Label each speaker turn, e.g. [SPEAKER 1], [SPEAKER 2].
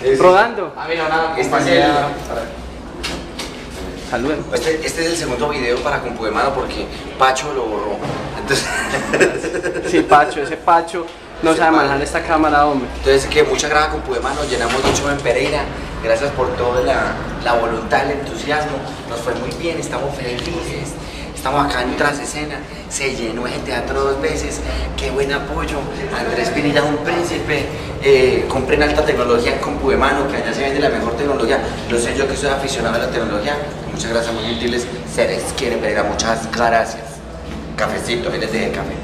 [SPEAKER 1] Rodando.
[SPEAKER 2] Mira, una
[SPEAKER 3] Este
[SPEAKER 2] compañía.
[SPEAKER 1] Saluden.
[SPEAKER 3] Este es el segundo video para Compu de Mano porque Pacho lo borró. Entonces,
[SPEAKER 1] Sí, Pacho, ese Pacho no
[SPEAKER 3] Ese
[SPEAKER 1] sabe
[SPEAKER 3] Pacho.
[SPEAKER 1] manejar esta cámara, hombre.
[SPEAKER 3] entonces que muchas gracias Compu de Mano, llenamos de show en Pereira. Gracias por toda la voluntad, el entusiasmo. Nos fue muy bien, estamos felices. Estamos acá en Tras Escena, se llenó el teatro 2 veces, qué buen apoyo. Andrés Pinilla es un príncipe. Compren alta tecnología en Compu de Mano, que allá se vende la mejor tecnología. Lo sé yo que soy aficionado a la tecnología. Muchas gracias, muy gentiles. Se les quiere, Pereira, muchas gracias. Cafecito, ahí les dejé el café.